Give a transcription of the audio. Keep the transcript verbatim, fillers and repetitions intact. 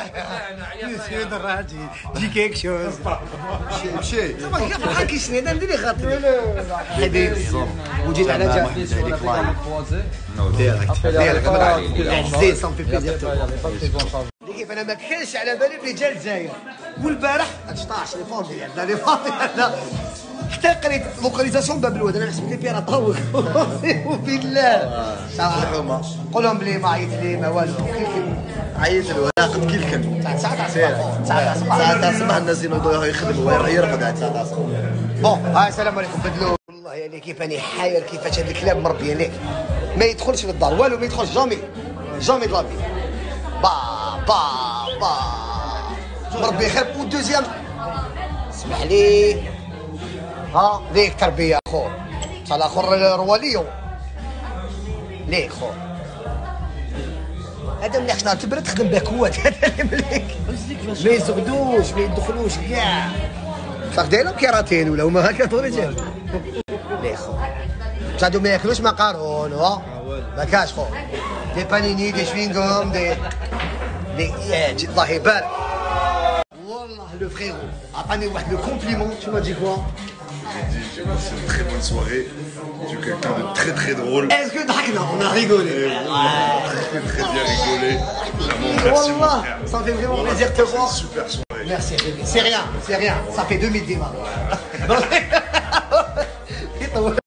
مشي دراجي جي كيك شوز مشي مشي بحال كيشني انا ندير خاطري حبيبي وجيت على جال ديريكت ديريكت زيد سون في بليزير كيف انا ما كانش على بالي بلي جا الجزائر والبارح ثلاثطاش لي فون ديالنا لي فون ديالنا حتى قريت لوكاليزاسيون باب الواد انا حسبت لي فيها طوق بالله الحومه قول لهم بلي ما عيط لي ما والو عيط له راقد كي الكلب ساعة ساعة ساعة ساعة صباح الناس ينوضوا يخدموا يرقد عاد ساعة بون ها السلام عليكم بدلو والله يعني كيف اني حاير كيفاش هاد الكلاب مربيين ليك ما يدخلش للدار والو ما يدخلش جامي جامي دلافي با با با مربي خير ودوزيام اسمح لي ها ليك تربيه خو صال اخر رواليو ليك خو هذا مليح شنو تبرد تخدم باكوات هذا اللي مليك ما يزغدوش ما يدخلوش كاع صافي دايرهم كيراتين ولا هما هكا طوري ديالهم ليك خو صادو ما ياكلوش مقارون ها ما كاش خو دي بانيني دي شوينغوم دي دي الله يبارك والله لو فريرو عطاني واحد لو كومبليمون tu m'as dit quoi J'ai dit, j'ai passé une très bonne soirée. Tu es quelqu'un de très très drôle. Est-ce que ضحكنا on a rigolé Très très bien rigolé. Vraiment, merci mon والله frère. ça fait vraiment plaisir de te voir Super soirée. merci bébé c'est rien c'est rien ça fait deux mille démarres